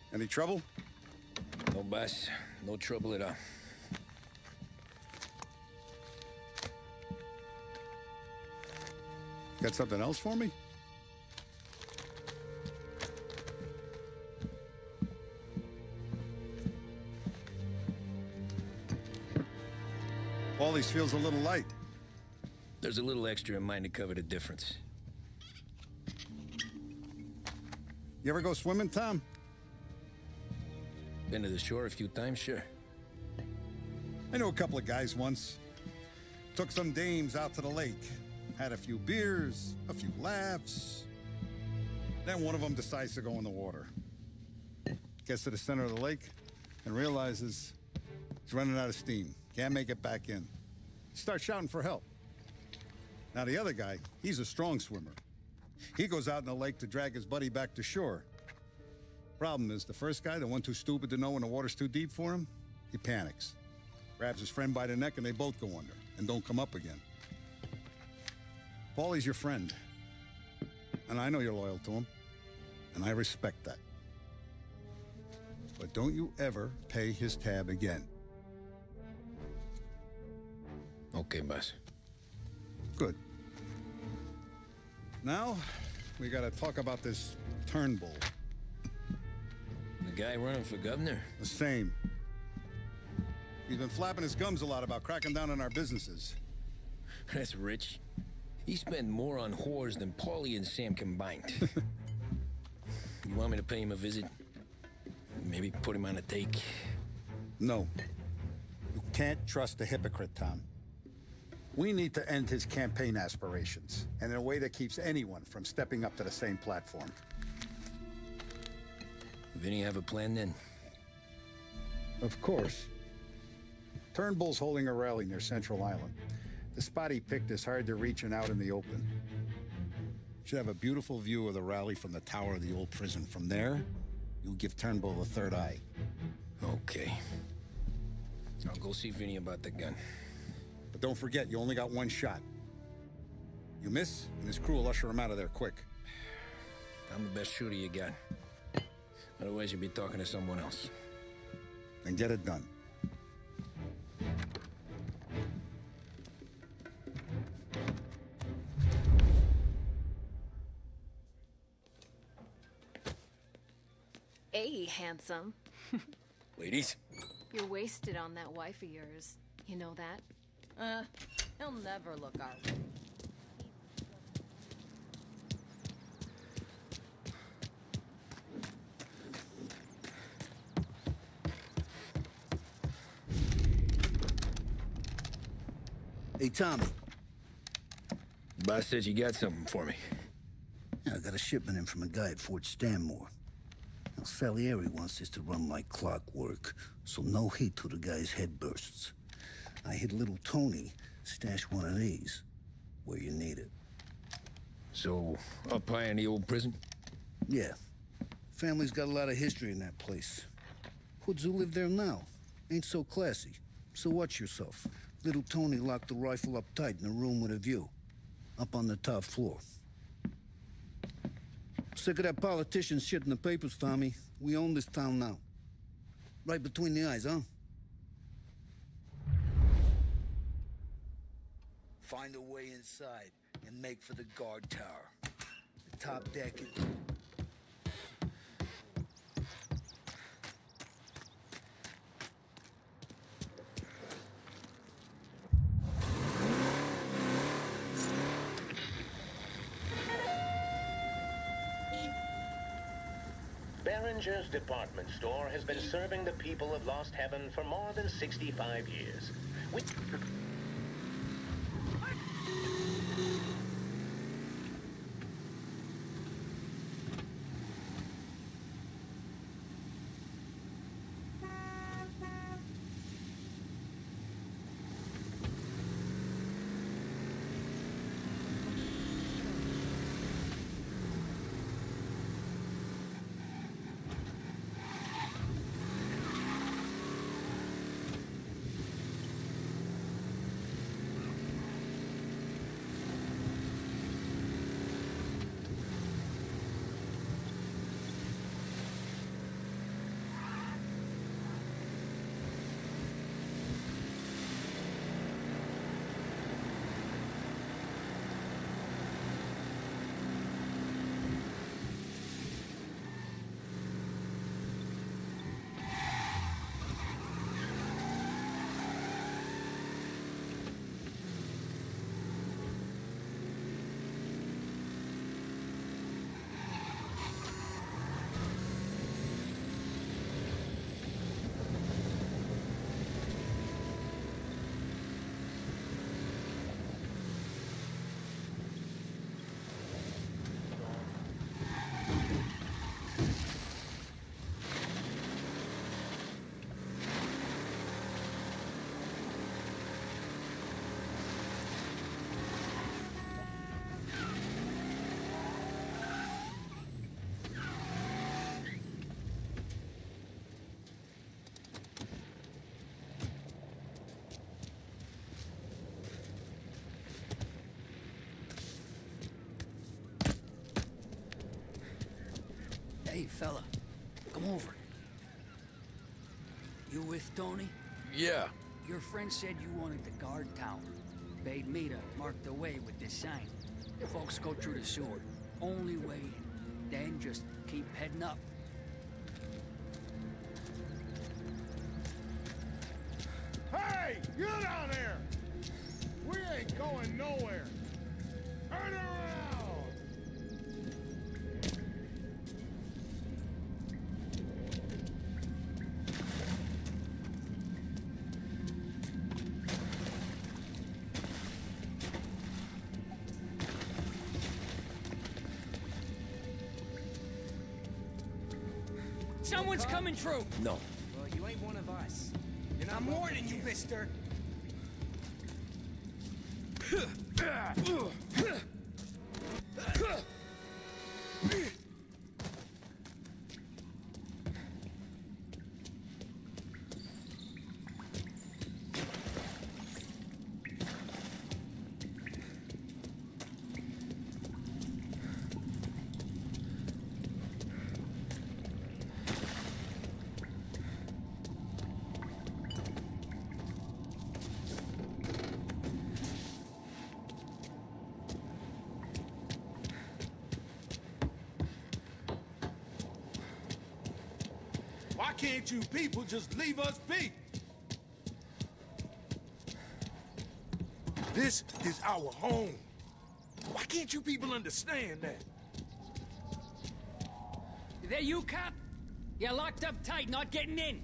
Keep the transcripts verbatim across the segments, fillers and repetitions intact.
Any trouble? No, boss. No trouble at all. Got something else for me? Paulie's feels a little light. There's a little extra in mine to cover the difference. You ever go swimming, Tom? Been to the shore a few times, sure. I knew a couple of guys once. Took some dames out to the lake. Had a few beers, a few laughs. Then one of them decides to go in the water. Gets to the center of the lake and realizes he's running out of steam. Can't make it back in. Starts shouting for help. Now the other guy, he's a strong swimmer. He goes out in the lake to drag his buddy back to shore. Problem is, the first guy, the one too stupid to know when the water's too deep for him, he panics. Grabs his friend by the neck and they both go under and don't come up again. Paulie's your friend. And I know you're loyal to him. And I respect that. But don't you ever pay his tab again. Okay, boss. Good. Now, we gotta talk about this Turnbull. The guy running for governor? The same. He's been flapping his gums a lot about cracking down on our businesses. That's rich. He spent more on whores than Paulie and Sam combined. You want me to pay him a visit? Maybe put him on a take? No. You can't trust a hypocrite, Tom. We need to end his campaign aspirations, and in a way that keeps anyone from stepping up to the same platform. Vinny have a plan then? Of course. Turnbull's holding a rally near Central Island. The spot he picked is hard to reach and out in the open. Should have a beautiful view of the rally from the tower of the old prison. From there, you'll give Turnbull a third eye. Okay. I'll go see Vinny about the gun. But don't forget, you only got one shot. You miss, and his crew will usher him out of there quick. I'm the best shooter you got. Otherwise, you'd be talking to someone else. Then get it done. Hey, handsome. Ladies? You're wasted on that wife of yours. You know that? Uh, he'll never look our way. Hey, Tommy. Boss said you got something for me. Yeah, I got a shipment in from a guy at Fort Stanmore. Now, Salieri wants this to run like clockwork, so no heat till the guy's head bursts. I hit little Tony, stash one of these, where you need it. So, up high in the old prison? Yeah. Family's got a lot of history in that place. Hoods who live there now. Ain't so classy. So watch yourself. Little Tony locked the rifle up tight in a room with a view. Up on the top floor. Sick of that politician shit in the papers, Tommy. We own this town now. Right between the eyes, huh? Find a way inside and make for the guard tower. The top deck is... Behringer's department store has been serving the people of Lost Heaven for more than sixty-five years. We Hey, fella. Come over. You with Tony? Yeah. Your friend said you wanted the guard tower. Paid me to mark the way with this sign. Folks go through the sewer. Only way in. Then just keep heading up. Hey! You down there! We ain't going nowhere! Turn around! Someone's coming through! No. Well, you ain't one of us. You're not I'm warning you, mister. Why can't you people just leave us be? This is our home. Why can't you people understand that? Is that you, cop? You're locked up tight, not getting in.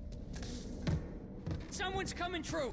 Someone's coming through.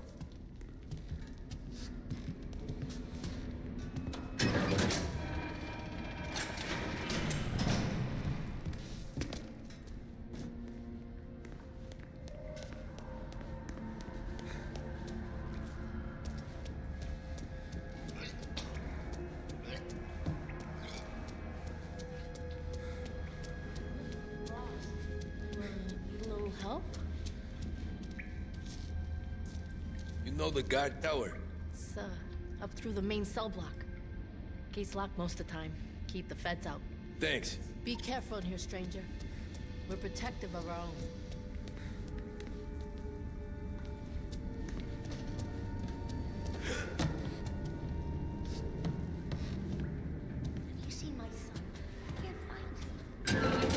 You know the guard tower? It's, uh, up through the main cell block. Gate's locked most of the time. Keep the feds out. Thanks. Be careful in here, stranger. We're protective of our own. You see my son? He can't fight.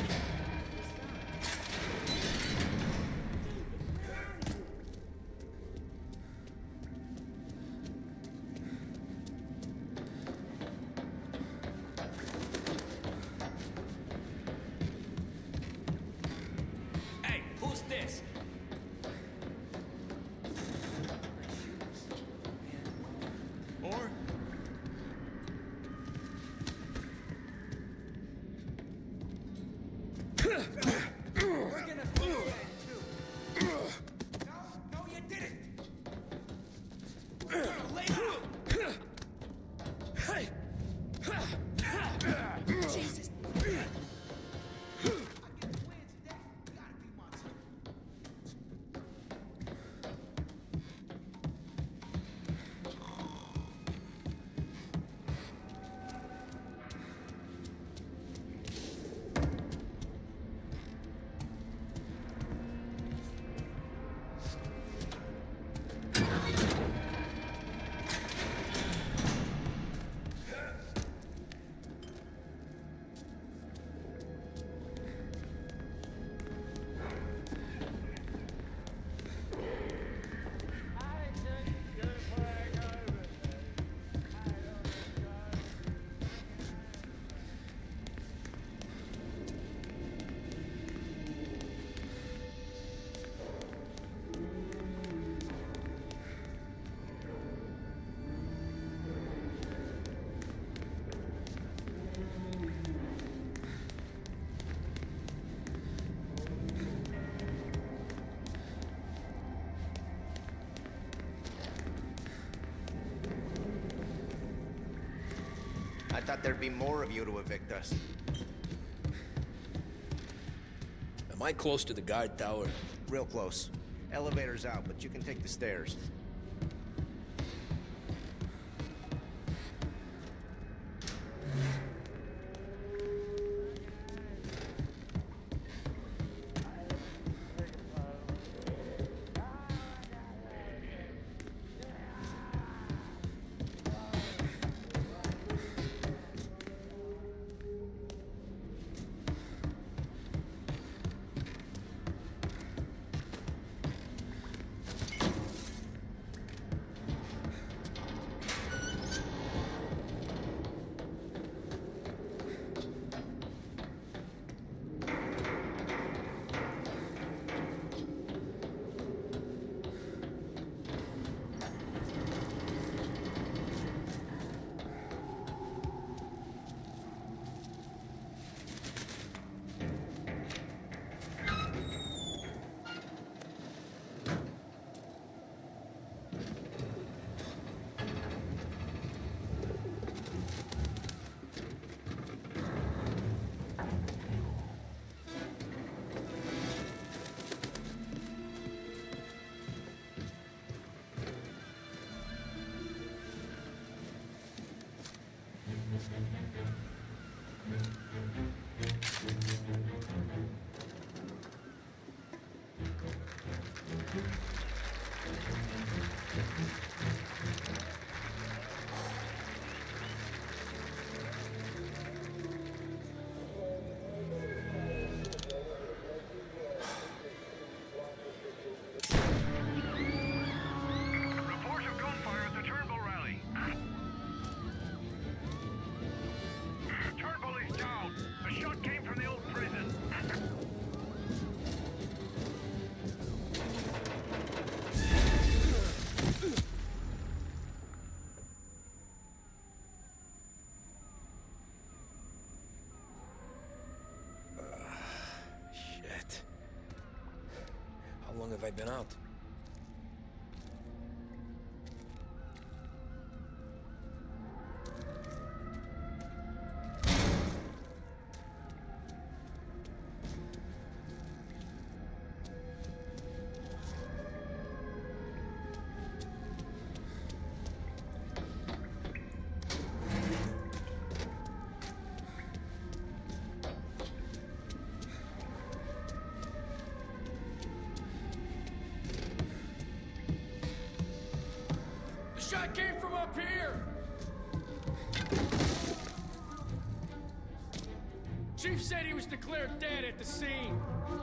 Hey, who's this? Or We're gonna feel that too. No, no, you didn't. We're gonna lay out. Jesus. I thought there'd be more of you to evict us. Am I close to the guard tower? Real close. Elevator's out, but you can take the stairs. I been out? Shot came from up here! Chief said he was declared dead at the scene.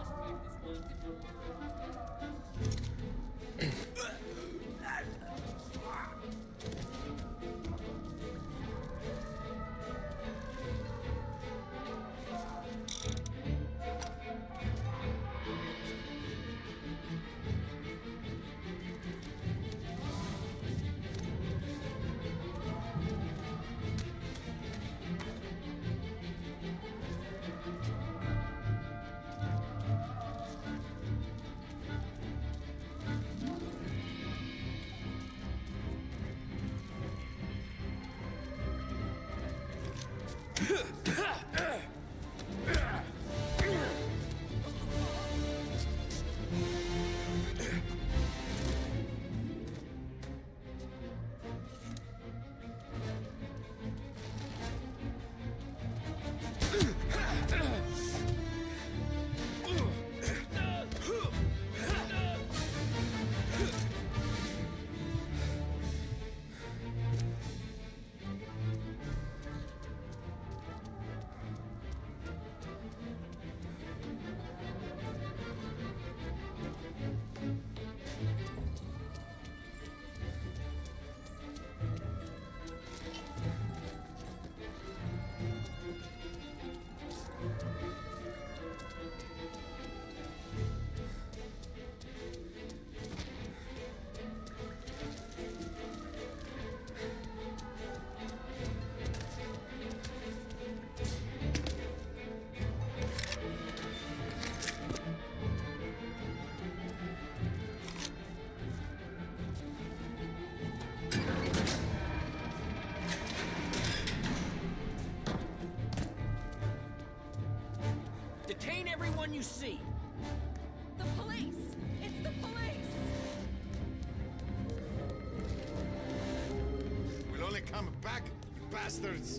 Detain everyone you see. The police! It's the police! We'll only come back, you bastards!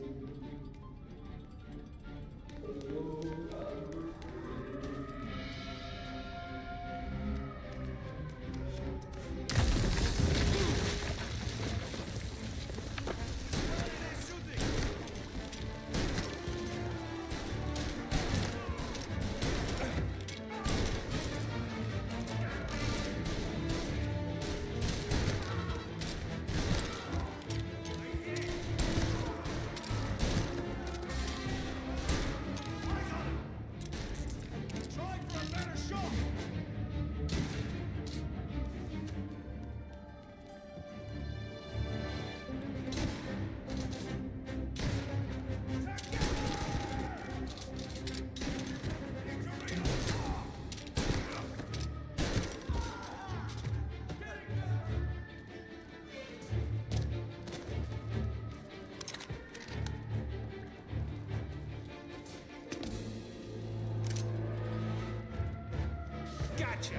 Gotcha!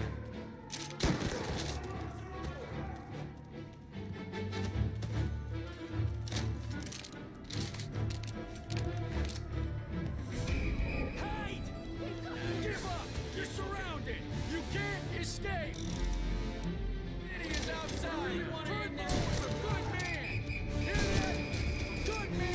Hide! Give up! You're surrounded! You can't escape! Eddie is outside! Turn low is a good man! Hear that? Good man!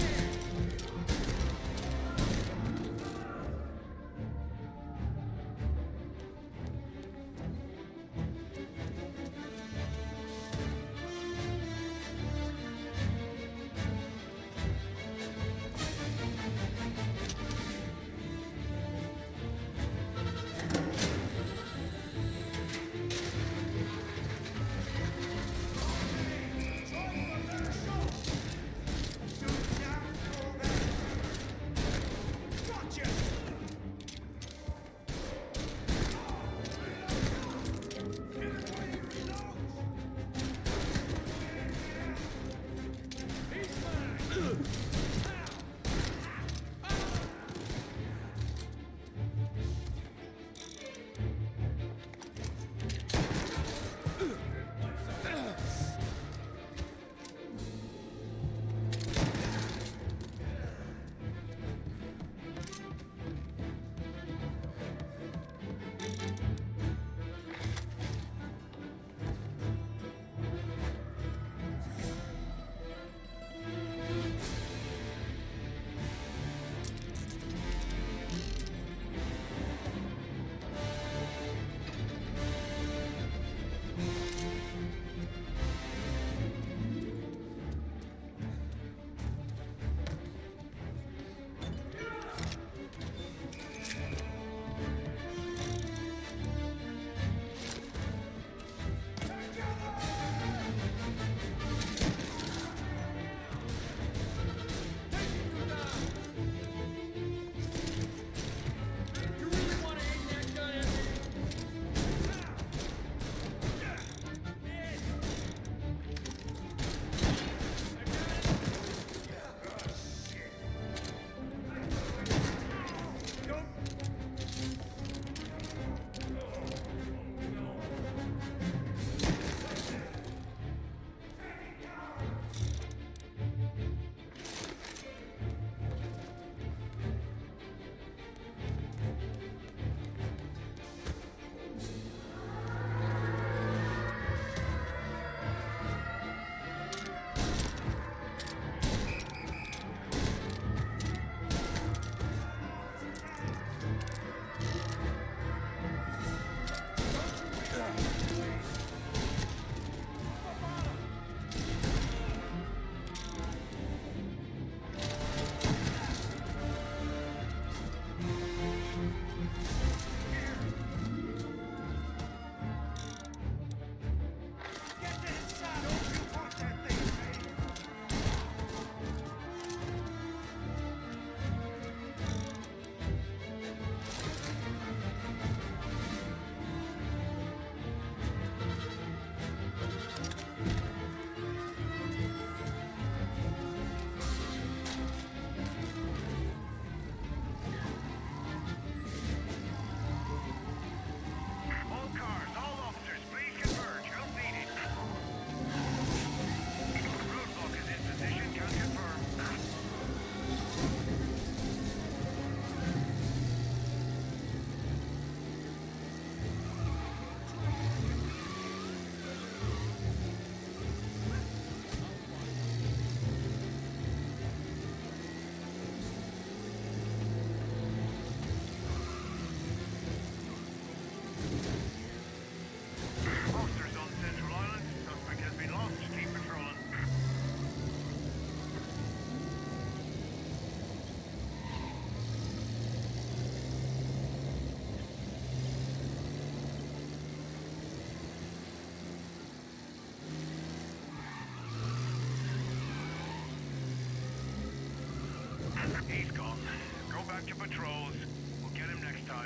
back to patrols. We'll get him next time.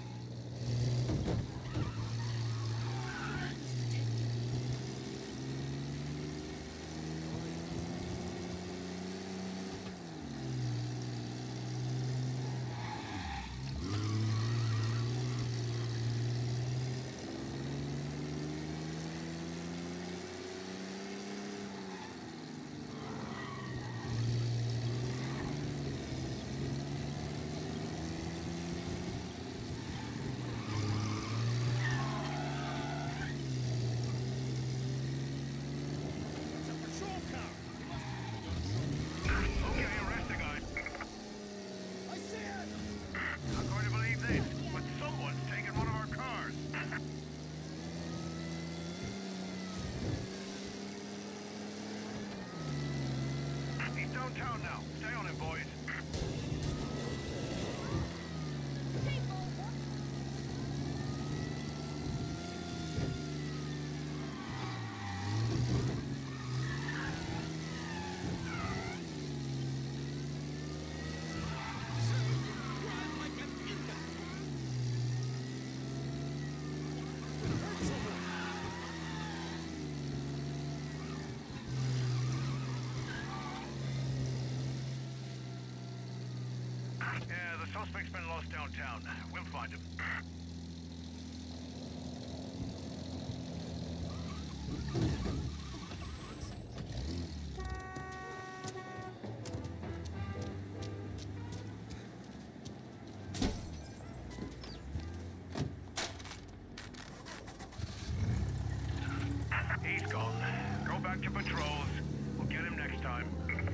Downtown now. Stay on it, boys. Yeah, the suspect's been lost downtown. We'll find him. He's gone. Go back to patrols. We'll get him next time.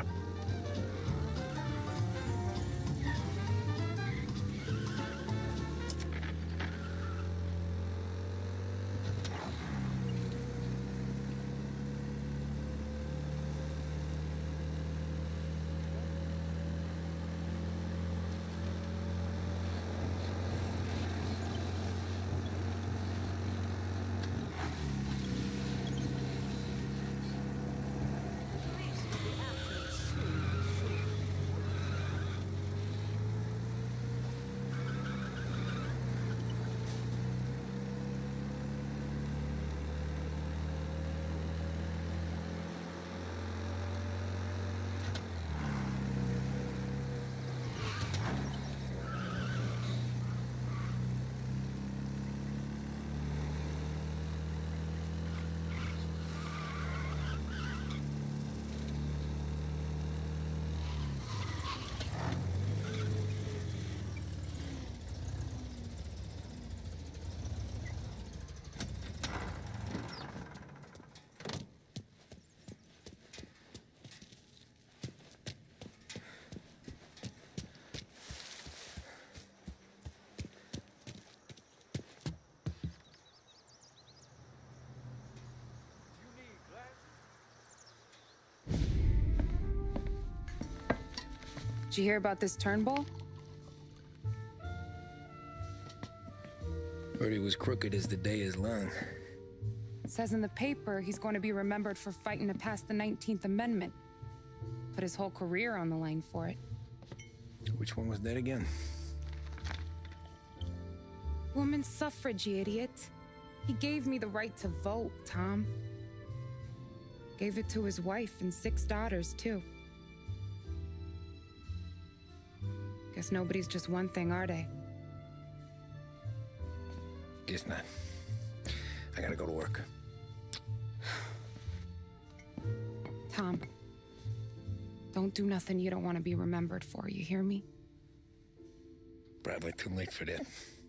Did you hear about this Turnbull? Heard he was crooked as the day is long. It says in the paper he's going to be remembered for fighting to pass the nineteenth Amendment. Put his whole career on the line for it. Which one was that again? Women's suffrage, you idiot. He gave me the right to vote, Tom. Gave it to his wife and six daughters, too. Guess nobody's just one thing, are they? Guess not. I gotta go to work. Tom, don't do nothing you don't want to be remembered for, you hear me? Probably too late for that.